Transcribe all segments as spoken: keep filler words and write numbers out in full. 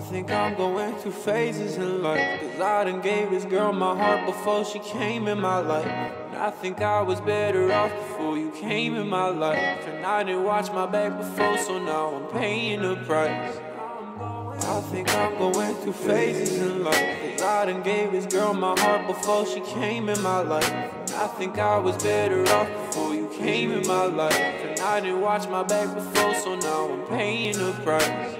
think I'm going through phases in life, cause I done gave this girl my heart before she came in my life. And I think I was better off before you came in my life. And I didn't watch my back before, so now I'm paying the price. I think I'm going through phases in life, cause I done gave this girl my heart before she came in my life. And I think I was better off before you came in my life. And I didn't watch my back before, so now I'm paying the price.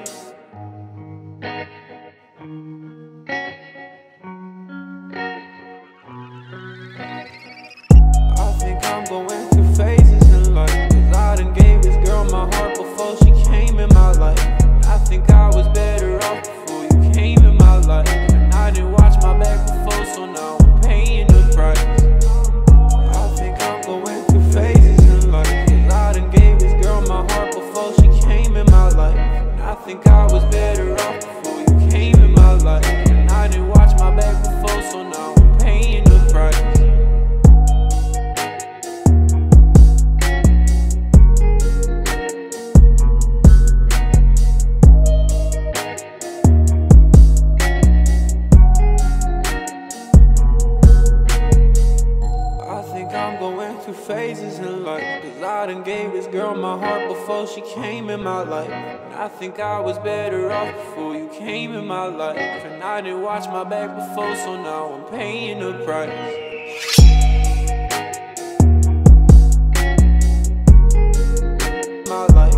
I think I'm going through phases in life, cause I done gave this girl my heart before she came in my life. And I think I was better off before you came in my life. And I didn't watch my back before, so now I'm paying the price. I think I'm going through phases in life, cause I done gave this girl my heart before she came in my life. And I think I was better off before you came in my life. And I didn't watch my back before, so now I'm paying the price. I'm going through phases in life, cause I done gave this girl my heart before she came in my life. And I think I was better off before you came in my life. And I didn't watch my back before, so now I'm paying the price. My life.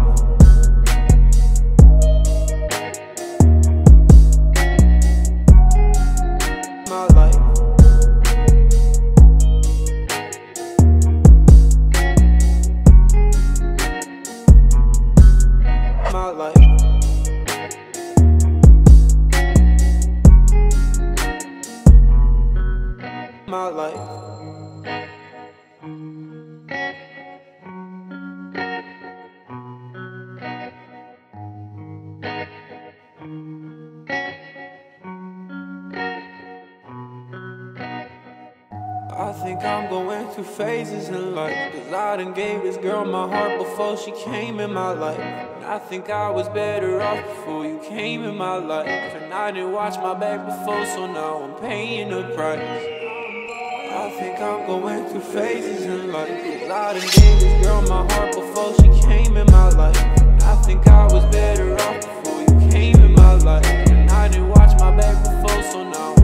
My life. My life. My life. I think I'm going through phases in life, cause I done gave this girl my heart before she came in my life. And I think I was better off before you came in my life. And I didn't watch my back before, so now I'm paying the price. I think I'm going through phases in life, cause I done gave this girl my heart before she came in my life. And I think I was better off before you came in my life. And I didn't watch my back before, so now